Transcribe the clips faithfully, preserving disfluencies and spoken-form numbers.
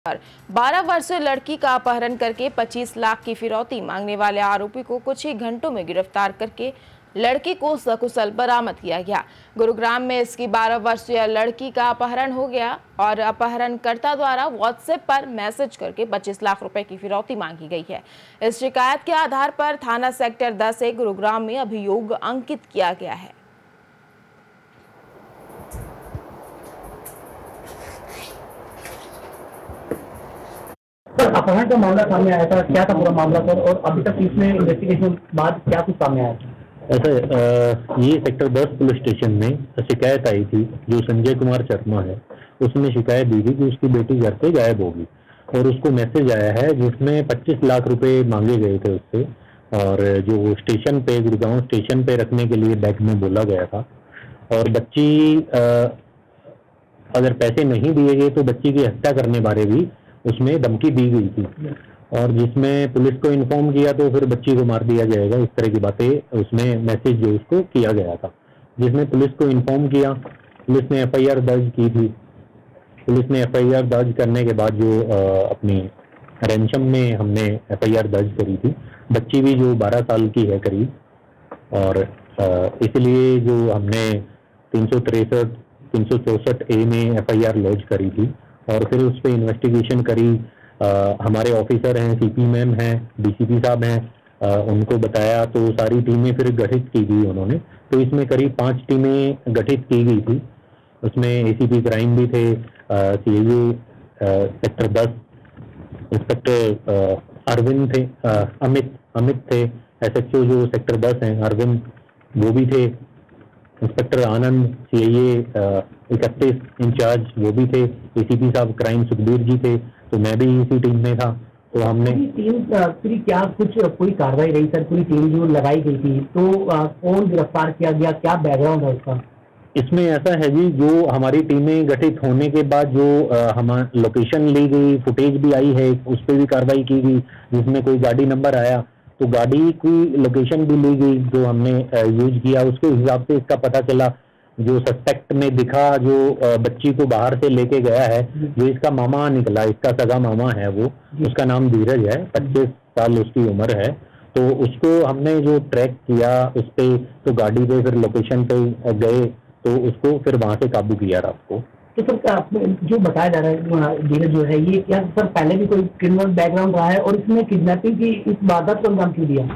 पर बारह वर्षीय लड़की का अपहरण करके पच्चीस लाख की फिरौती मांगने वाले आरोपी को कुछ ही घंटों में गिरफ्तार करके लड़की को सकुशल बरामद किया गया। गुरुग्राम में इसकी बारह वर्षीय लड़की का अपहरण हो गया और अपहरणकर्ता द्वारा व्हाट्सएप पर मैसेज करके पच्चीस लाख रुपए की फिरौती मांगी गई है। इस शिकायत के आधार पर थाना सेक्टर दस से गुरुग्राम में अभियोग अंकित किया गया है। सर, अपहरण का मामला सामने आया था, क्या था पूरा मामला सर, और अभी तक इसमें इन्वेस्टिगेशन बाद क्या कुछ सामने आया था? ऐसा ये सेक्टर दस पुलिस स्टेशन में शिकायत आई थी। जो संजय कुमार शर्मा है उसने शिकायत दी थी कि उसकी बेटी घर से गायब होगी और उसको मैसेज आया है जिसमें पच्चीस लाख रुपए मांगे गए थे उससे, और जो स्टेशन पे गुड़गांव स्टेशन पे रखने के लिए बैंक में बोला गया था। और बच्ची आ, अगर पैसे नहीं दिए गए तो बच्ची की हत्या करने बारे भी उसमें धमकी दी गई थी, और जिसमें पुलिस को इन्फॉर्म किया तो फिर बच्ची को मार दिया जाएगा, इस तरह की बातें उसमें मैसेज जो उसको किया गया था। जिसमें पुलिस को इन्फॉर्म किया, पुलिस ने एफआईआर दर्ज की थी। पुलिस ने एफआईआर दर्ज करने के बाद जो आ, अपनी रैंचम में हमने एफआईआर दर्ज करी थी। बच्ची भी जो बारह साल की है करीब, और इसलिए जो हमने तीन सौ तिरसठ तीन सौ चौसठ ए में एफआईआर लॉन्च करी थी और फिर उस पर इन्वेस्टिगेशन करी। आ, हमारे ऑफिसर हैं, सीपी मैम हैं, डीसीपी साहब हैं, आ, उनको बताया तो सारी टीमें फिर गठित की गई उन्होंने। तो इसमें करीब पांच टीमें गठित की गई थी। उसमें एसीपी क्राइम भी थे, सीआईए सेक्टर दस इंस्पेक्टर अरविंद थे, आ, अमित अमित थे, एसएचओ जो सेक्टर दस हैं अरविंद वो भी थे, इंस्पेक्टर आनंद सीआईए इकतीस इंचार्ज वो भी थे, एसीपी साहब क्राइम सुखबीर जी थे, तो मैं भी इसी टीम में था। तो हमने टीम पूरी क्या कुछ पूरी कार्रवाई रही सर, पूरी टीम जो लगाई गई थी, तो आ, कौन गिरफ्तार किया गया, क्या बैकग्राउंड है उसका? इसमें ऐसा है जी, जो हमारी टीमें गठित होने के बाद जो हमारी लोकेशन ली गई, फुटेज भी आई है, उस पर भी कार्रवाई की गई। जिसमें कोई गाड़ी नंबर आया तो गाड़ी की लोकेशन भी ली गई जो हमने यूज किया, उसके हिसाब से इसका पता चला। जो सस्पेक्ट में दिखा, जो बच्ची को बाहर से लेके गया है, जो इसका मामा निकला, इसका सगा मामा है वो, उसका नाम धीरज है, पच्चीस साल उसकी उम्र है। तो उसको हमने जो ट्रैक किया उस पे, तो गाड़ी पे फिर लोकेशन पे गए तो उसको फिर वहां से काबू किया रात को। तो सर जो बताया जा रहा है धीरज जो है, ये क्या सर पहले भी कोई क्रिमिनल बैकग्राउंड रहा है, और इसमें किडनैपिंग की इस वारदात को अंजाम क्यों दिया?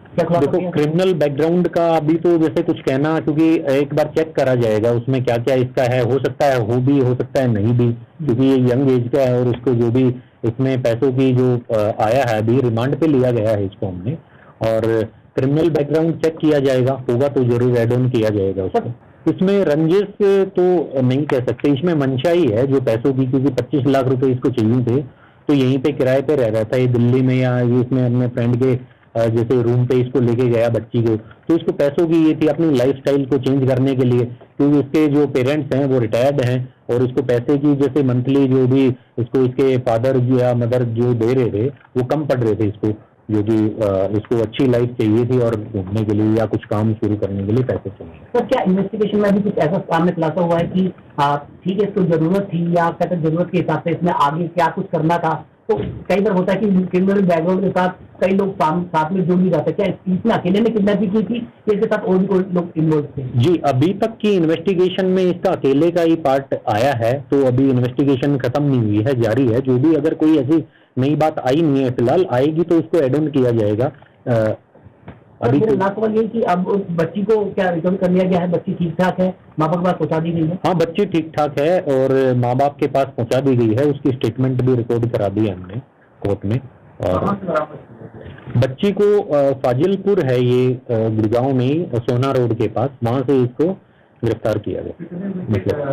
देखो, क्रिमिनल बैकग्राउंड का अभी तो जैसे कुछ कहना, क्योंकि एक बार चेक करा जाएगा उसमें क्या क्या इसका है। हो सकता है हो भी, हो सकता है नहीं भी, क्योंकि ये यंग एज का है। और उसको जो भी इसमें पैसों की जो आया है, अभी रिमांड पे लिया गया है इसको हमने, और क्रिमिनल बैकग्राउंड चेक किया जाएगा, होगा तो जरूर एड ऑन किया जाएगा उसको। इसमें रंजिश तो नहीं कह सकते, इसमें मंशा ही है जो पैसों की, क्योंकि पच्चीस लाख रुपए इसको चाहिए थे। तो यहीं पे किराए पे रह रहा था ये दिल्ली में, या ये इसमें अपने फ्रेंड के जैसे रूम पे इसको लेके गया बच्ची को। तो इसको पैसों की ये थी अपनी लाइफस्टाइल को चेंज करने के लिए, क्योंकि इसके जो पेरेंट्स हैं वो रिटायर्ड हैं, और इसको पैसे की जैसे मंथली जो भी इसको इसके फादर या मदर जो दे रहे थे वो कम पड़ रहे थे इसको, जो कि इसको अच्छी लाइफ चाहिए थी और घूमने के लिए या कुछ काम शुरू करने के लिए पैसे चाहिए। सर, क्या इन्वेस्टिगेशन में अभी कुछ ऐसा सामने खुलासा हुआ है कि ठीक है इसको जरूरत थी, या कहते जरूरत के हिसाब से इसमें आगे क्या कुछ करना था? तो कई बार होता है कि क्रिमिनल बैकग्राउंड के साथ कई लोग साथ में जुड़ नहीं जाते, क्या इसमें अकेले ने किडनैपिंग की थी, इसके साथ और भी कोई लोग इन्वॉल्व थे? जी, अभी तक की इन्वेस्टिगेशन में इसका अकेले का ही पार्ट आया है, तो अभी इन्वेस्टिगेशन खत्म नहीं हुई है, जारी है। जो भी अगर कोई ऐसी नई बात आई नहीं है फिलहाल, आएगी तो उसको एड ऑन किया जाएगा। आ, अभी तो लास्ट सवाल ये कि अब बच्ची को क्या रिटर्न कर लिया गया है? बच्ची ठीक ठाक है, माँ बाप के पास पहुँचा दी गई है? हाँ, बच्ची ठीक ठाक है और माँ बाप के पास पहुँचा दी गई है। उसकी स्टेटमेंट भी रिकॉर्ड करा दी है हमने कोर्ट में। और बच्ची को फाजिलपुर है ये गुड़गांव में सोना रोड के पास, वहां से इसको गिरफ्तार किया गया।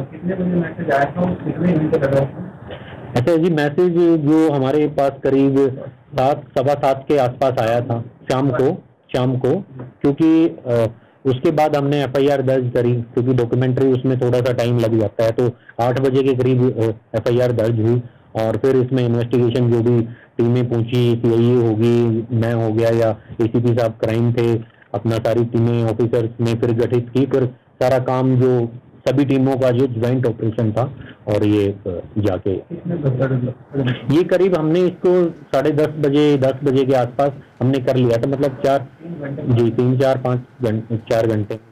अच्छा जी, मैसेज जो हमारे पास करीब सात सवा सात के आसपास आया था शाम को शाम को क्योंकि उसके बाद हमने एफआईआर दर्ज करी, क्योंकि डॉक्यूमेंट्री उसमें थोड़ा सा टाइम लग जाता है। तो आठ बजे के करीब एफआईआर दर्ज हुई, और फिर इसमें इन्वेस्टिगेशन जो भी टीमें पहुंची, सीआईए होगी, मैं हो गया, या एसीपी साहब क्राइम थे, अपना सारी टीमें ऑफिसर्स ने फिर गठित की। फिर सारा काम जो सभी टीमों का जो ज्वाइंट ऑपरेशन था। और ये जाके ये करीब हमने इसको साढ़े दस बजे दस बजे के आसपास हमने कर लिया था, मतलब चार जी तीन चार पाँच घंटे चार घंटे